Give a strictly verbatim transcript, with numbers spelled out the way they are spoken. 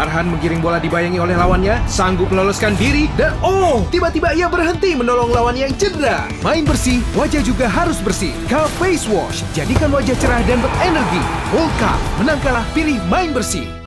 Arhan menggiring bola dibayangi oleh lawannya, sanggup meloloskan diri, dan oh, tiba-tiba ia berhenti menolong lawannya yang cedera. Main bersih, wajah juga harus bersih. K Face Wash, jadikan wajah cerah dan berenergi. World Cup, menang kalah, pilih main bersih.